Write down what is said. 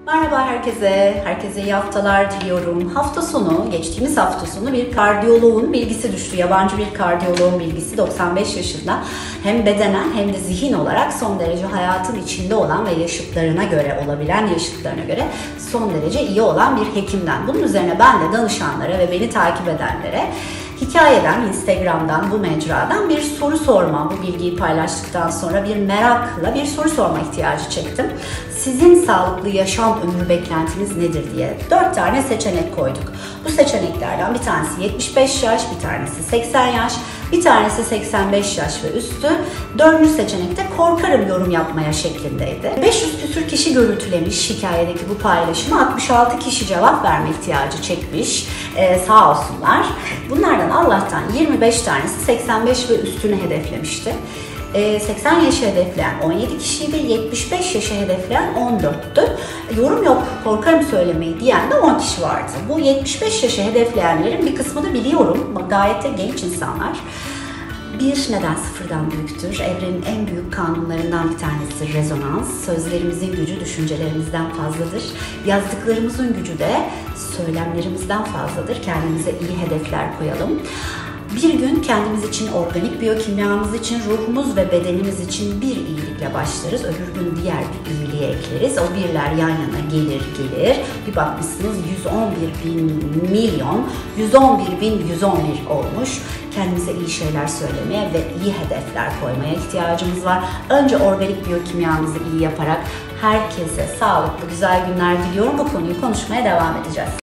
Merhaba herkese iyi haftalar diliyorum. Geçtiğimiz hafta sonu bir kardiyoloğun bilgisi düştü. Yabancı bir kardiyoloğun bilgisi 95 yaşında hem bedenen hem de zihin olarak son derece hayatın içinde olan ve yaşıtlarına göre son derece iyi olan bir hekimden. Bunun üzerine ben de danışanlara ve beni takip edenlere hikayeden, Instagram'dan, bu mecradan bir soru sorma, bu bilgiyi paylaştıktan sonra bir merakla bir soru sorma ihtiyacı çektim. Sizin sağlıklı yaşam ömrü beklentiniz nedir diye 4 tane seçenek koyduk. Bu seçeneklerden bir tanesi 75 yaş, bir tanesi 80 yaş, bir tanesi 85 yaş ve üstü. 4. seçenekte korkarım yorum yapmaya şeklindeydi. 500 küsür kişi görüntülemiş hikayedeki bu paylaşımı, 66 kişi cevap verme ihtiyacı çekmiş. Sağ olsunlar. Bunlardan Allah'tan 25 tanesi 85 ve üstünü hedeflemişti. 80 yaşı hedefleyen 17 kişiydi, 75 yaşı hedefleyen 14'tü. Yorum yok, korkarım söylemeyi diyen de 10 kişi vardı. Bu 75 yaşı hedefleyenlerin bir kısmını biliyorum, gayet de genç insanlar. Bir neden sıfırdan büyüktür. Evrenin en büyük kanunlarından bir tanesi rezonans. Sözlerimizin gücü düşüncelerimizden fazladır. Yazdıklarımızın gücü de söylemlerimizden fazladır. Kendimize iyi hedefler koyalım. Bir gün kendimiz için, organik biyokimyamız için, ruhumuz ve bedenimiz için bir iyilikle başlarız. Öbür gün diğer bir iyiliğe ekleriz. O birler yan yana gelir. Bir bakmışsınız 111 olmuş. Kendimize iyi şeyler söylemeye ve iyi hedefler koymaya ihtiyacımız var. Önce organik biyokimyamızı iyi yaparak herkese sağlıklı, güzel günler diliyorum. Bu konuyu konuşmaya devam edeceğiz.